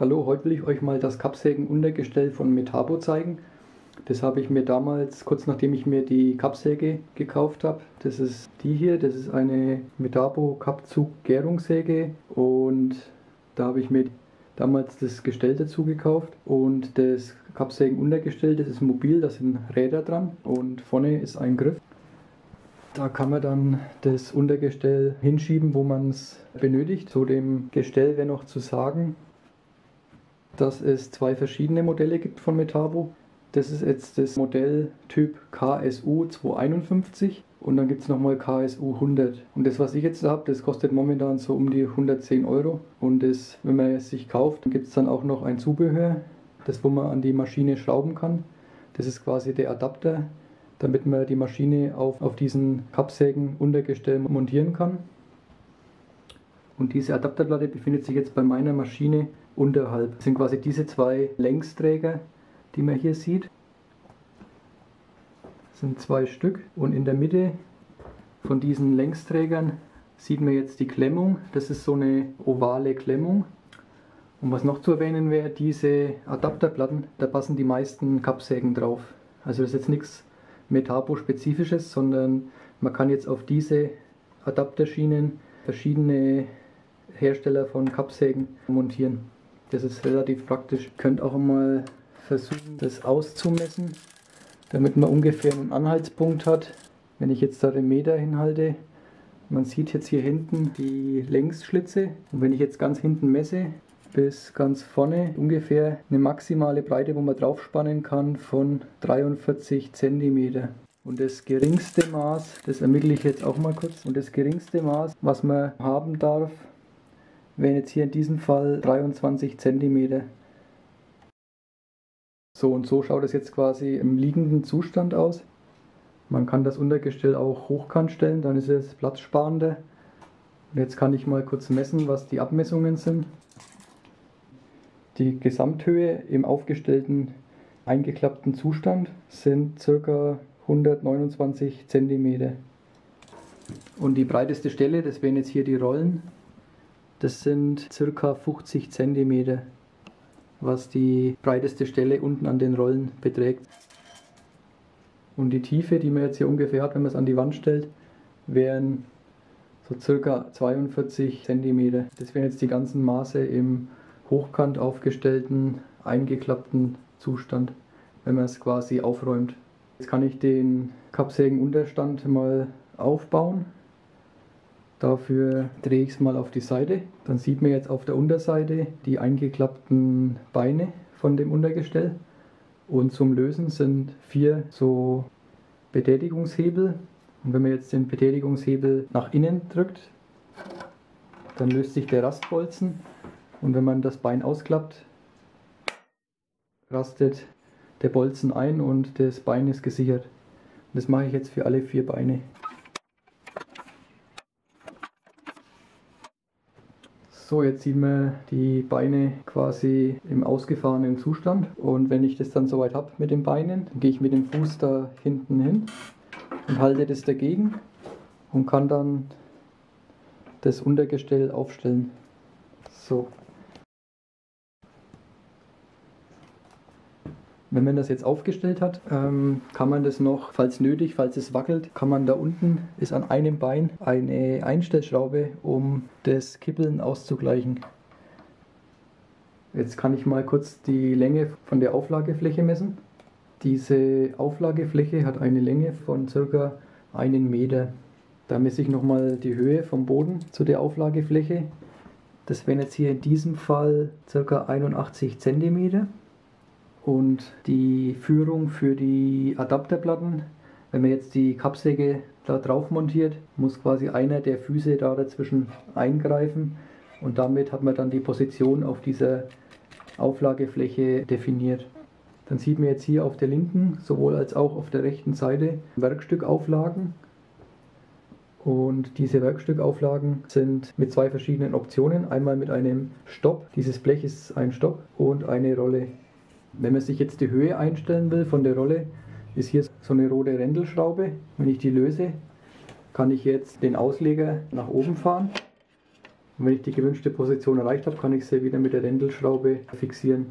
Hallo, heute will ich euch mal das Kappsägen-Untergestell von Metabo zeigen. Das habe ich mir damals, kurz nachdem ich mir die Kappsäge gekauft habe. Das ist die hier, das ist eine Metabo Kappzug-Gärungssäge und da habe ich mir damals das Gestell dazu gekauft. Und das Kappsägen-Untergestell, das ist mobil, da sind Räder dran und vorne ist ein Griff. Da kann man dann das Untergestell hinschieben, wo man es benötigt. Zu dem Gestell wäre noch zu sagen, dass es zwei verschiedene Modelle gibt von Metabo. Das ist jetzt das Modelltyp KSU 251 und dann gibt es nochmal KSU 100. Und das, was ich jetzt habe, das kostet momentan so um die 110 Euro. Und das, wenn man es sich kauft, gibt es dann auch noch ein Zubehör, das wo man an die Maschine schrauben kann. Das ist quasi der Adapter, damit man die Maschine auf diesen Kappsägen-Untergestell montieren kann. Und diese Adapterplatte befindet sich jetzt bei meiner Maschine unterhalb. Das sind quasi diese zwei Längsträger, die man hier sieht. Das sind zwei Stück und in der Mitte von diesen Längsträgern sieht man jetzt die Klemmung. Das ist so eine ovale Klemmung. Und was noch zu erwähnen wäre, diese Adapterplatten, da passen die meisten Kappsägen drauf. Also das ist jetzt nichts Metabo-spezifisches, sondern man kann jetzt auf diese Adapterschienen verschiedene Hersteller von Kappsägen montieren. Das ist relativ praktisch. Ihr könnt auch mal versuchen, das auszumessen, damit man ungefähr einen Anhaltspunkt hat. Wenn ich jetzt da den Meter hinhalte, man sieht jetzt hier hinten die Längsschlitze. Und wenn ich jetzt ganz hinten messe, bis ganz vorne ungefähr eine maximale Breite, wo man drauf spannen kann, von 43 cm. Und das geringste Maß, das ermittle ich jetzt auch mal kurz, und das geringste Maß, was man haben darf, wären jetzt hier in diesem Fall 23 cm. So und so schaut es jetzt quasi im liegenden Zustand aus. Man kann das Untergestell auch hochkant stellen, dann ist es platzsparender. Und jetzt kann ich mal kurz messen, was die Abmessungen sind. Die Gesamthöhe im aufgestellten, eingeklappten Zustand sind ca. 129 cm. Und die breiteste Stelle, das wären jetzt hier die Rollen, das sind ca. 50 cm, was die breiteste Stelle unten an den Rollen beträgt. Und die Tiefe, die man jetzt hier ungefähr hat, wenn man es an die Wand stellt, wären so ca. 42 cm. Das wären jetzt die ganzen Maße im hochkant aufgestellten, eingeklappten Zustand, wenn man es quasi aufräumt. Jetzt kann ich den Kappsägenunterstand mal aufbauen. Dafür drehe ich es mal auf die Seite. Dann sieht man jetzt auf der Unterseite die eingeklappten Beine von dem Untergestell. Und zum Lösen sind 4 so Betätigungshebel. Und wenn man jetzt den Betätigungshebel nach innen drückt, dann löst sich der Rastbolzen. Und wenn man das Bein ausklappt, rastet der Bolzen ein und das Bein ist gesichert. Und das mache ich jetzt für alle 4 Beine. So, jetzt sieht man die Beine quasi im ausgefahrenen Zustand. Und wenn ich das dann soweit habe mit den Beinen, dann gehe ich mit dem Fuß da hinten hin und halte das dagegen und kann dann das Untergestell aufstellen. So. Wenn man das jetzt aufgestellt hat, kann man das noch, falls nötig, falls es wackelt, kann man da unten, ist an einem Bein eine Einstellschraube, um das Kippeln auszugleichen. Jetzt kann ich mal kurz die Länge von der Auflagefläche messen. Diese Auflagefläche hat eine Länge von ca. 1 Meter. Da messe ich nochmal die Höhe vom Boden zu der Auflagefläche. Das wären jetzt hier in diesem Fall ca. 81 cm. Und die Führung für die Adapterplatten, wenn man jetzt die Kappsäge da drauf montiert, muss quasi einer der Füße da dazwischen eingreifen und damit hat man dann die Position auf dieser Auflagefläche definiert. Dann sieht man jetzt hier auf der linken sowohl als auch auf der rechten Seite Werkstückauflagen. Und diese Werkstückauflagen sind mit 2 verschiedenen Optionen. Einmal mit einem Stopp, dieses Blech ist ein Stopp, und eine Rolle. Wenn man sich jetzt die Höhe einstellen will von der Rolle, ist hier so eine rote Rändelschraube. Wenn ich die löse, kann ich jetzt den Ausleger nach oben fahren Und wenn ich die gewünschte Position erreicht habe, kann ich sie wieder mit der Wendelschraube fixieren.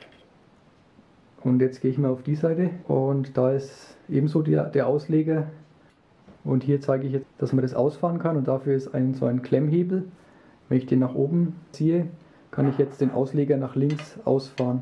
Und jetzt gehe ich mal auf die Seite und da ist ebenso der Ausleger. Und hier zeige ich jetzt, dass man das ausfahren kann, und dafür ist so ein Klemmhebel. Wenn ich den nach oben ziehe, kann ich jetzt den Ausleger nach links ausfahren.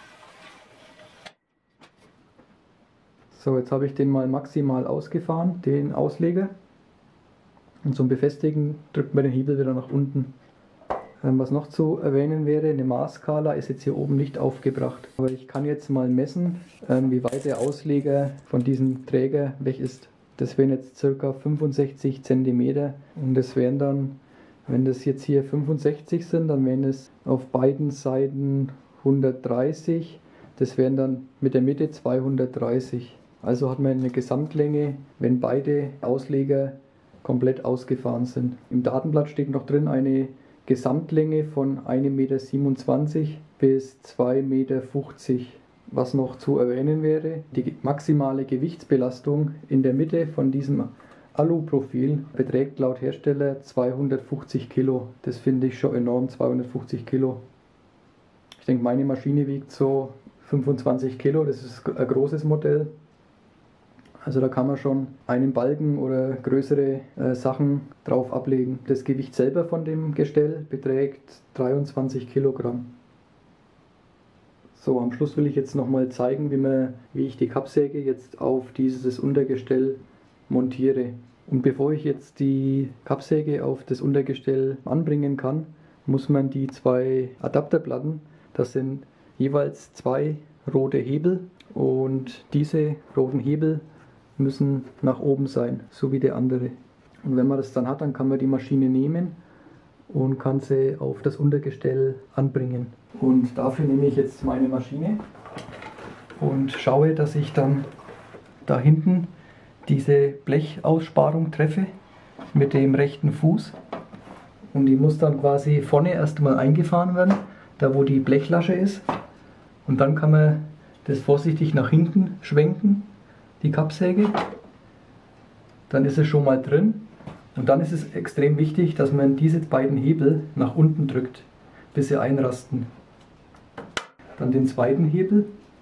So, jetzt habe ich den mal maximal ausgefahren, den Ausleger. Und zum Befestigen drückt man den Hebel wieder nach unten. Was noch zu erwähnen wäre, eine Maßskala ist jetzt hier oben nicht aufgebracht. Aber ich kann jetzt mal messen, wie weit der Ausleger von diesem Träger weg ist. Das wären jetzt ca. 65 cm und das wären dann, wenn das jetzt hier 65 sind, dann wären es auf beiden Seiten 130. Das wären dann mit der Mitte 230. Also hat man eine Gesamtlänge, wenn beide Ausleger komplett ausgefahren sind. Im Datenblatt steht noch drin eine Gesamtlänge von 1,27 m bis 2,50 m. Was noch zu erwähnen wäre, die maximale Gewichtsbelastung in der Mitte von diesem Aluprofil beträgt laut Hersteller 250 Kilo. Das finde ich schon enorm, 250 Kilo. Ich denke, meine Maschine wiegt so 25 Kilo, das ist ein großes Modell. Also da kann man schon einen Balken oder größere Sachen drauf ablegen. Das Gewicht selber von dem Gestell beträgt 23 Kilogramm. So, am Schluss will ich jetzt nochmal zeigen, wie ich die Kappsäge jetzt auf dieses Untergestell montiere. Und bevor ich jetzt die Kappsäge auf das Untergestell anbringen kann, muss man die zwei Adapterplatten, das sind jeweils zwei rote Hebel, und diese roten Hebel müssen nach oben sein, so wie der andere. Und wenn man das dann hat, dann kann man die Maschine nehmen und kann sie auf das Untergestell anbringen. Und dafür nehme ich jetzt meine Maschine und schaue, dass ich dann da hinten diese Blechaussparung treffe mit dem rechten Fuß. Und die muss dann quasi vorne erstmal eingefahren werden, da wo die Blechlasche ist. Und dann kann man das vorsichtig nach hinten schwenken, die Kappsäge. Dann ist es schon mal drin. Und dann ist es extrem wichtig, dass man diese beiden Hebel nach unten drückt, bis sie einrasten. Dann den zweiten Hebel.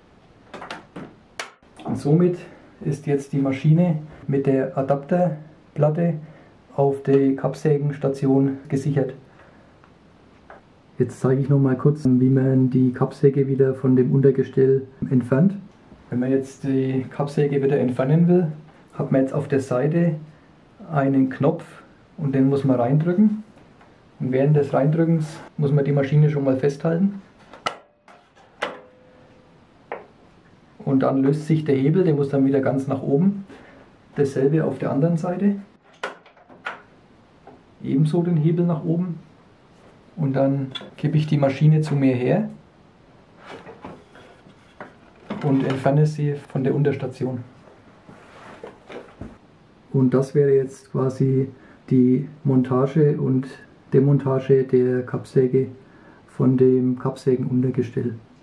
Und somit ist jetzt die Maschine mit der Adapterplatte auf die Kappsägenstation gesichert. Jetzt zeige ich noch mal kurz, wie man die Kappsäge wieder von dem Untergestell entfernt. Wenn man jetzt die Kappsäge wieder entfernen will, hat man jetzt auf der Seite einen Knopf und den muss man reindrücken. Und während des Reindrückens muss man die Maschine schon mal festhalten. Und dann löst sich der Hebel, der muss dann wieder ganz nach oben. Dasselbe auf der anderen Seite. Ebenso den Hebel nach oben. Und dann kippe ich die Maschine zu mir her und entferne sie von der Unterstation. Und das wäre jetzt quasi die Montage und Demontage der Kappsäge von dem Kappsägenuntergestell.